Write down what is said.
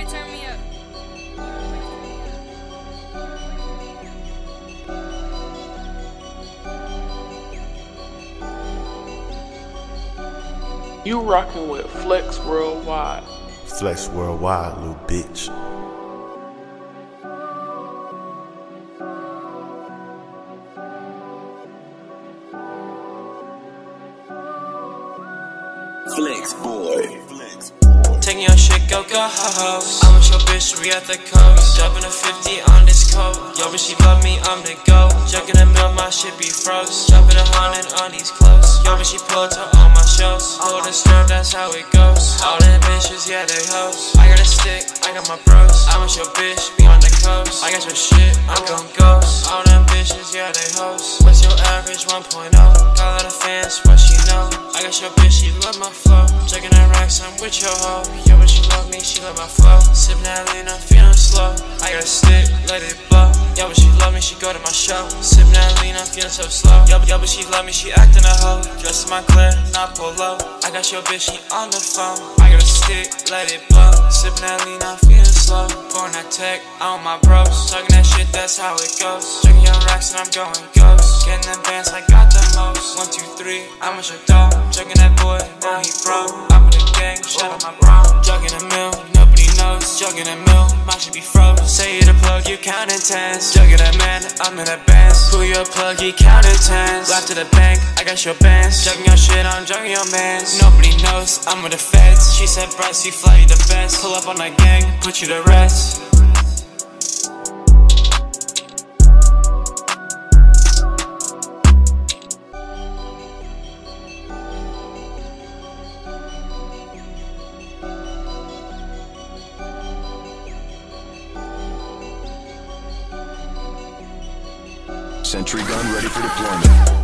Boy, turn me up. You rockin' with Flex Worldwide. Flex Worldwide, little bitch. Flexboy. Taking your shit, go house. I'm with your bitch, we at the coast. Dropping a 50 on this coat. Yo, but she love me, I'm the GOAT. Jugging the mill, my shit be froze. Dropping 100 on these clothes. Yo, but she pulled to all my shows. Hold the strap, that's how it goes. All them bitches, yeah, they hoes. I got a stick, I got my bros. I'm with your bitch, we on the coast. I got your shit, I'm gon' ghost. All them bitches, yeah, they hoes. What's your average 1.0? Got a lot of fans, what she know? I got your bitch, she love my flow. Jugging that racks, I'm with your hoe. Yo, but she love me, she love my flow. Sippin' that lean, I'm feeling slow. I got a stick, let it blow. Yo, but she love me, she go to my show. Sippin' that lean, I'm feeling so slow. Yo, but she love me, she actin' a hoe. Dressed in my glare, not polo. I got your bitch, she on the phone. I got a stick, let it blow. Sippin' that lean, I'm feeling slow. Pouring that tech, I on my bros. Talking that shit, that's how it goes. Jugging your racks and I'm going ghost. Getting them bands, I got the most. 1, 2, 3, I'm with your dog. Jugging that boy, now he broke. I'm with the gang, shout out my bro. Jugging a mill, nobody knows. Jugging a mill, my shit be froze. Say you the plug, you counting tens. Jugging that man, I'm in that bands. Who you a plug, you counting tens. Laugh to the bank, I got your bands. Jugging your shit, I'm jugging your mans. Nobody knows, I'm with the feds. She said, Brxce, you fly, you the best. Pull up on that gang, put you to rest. Sentry gun ready for deployment.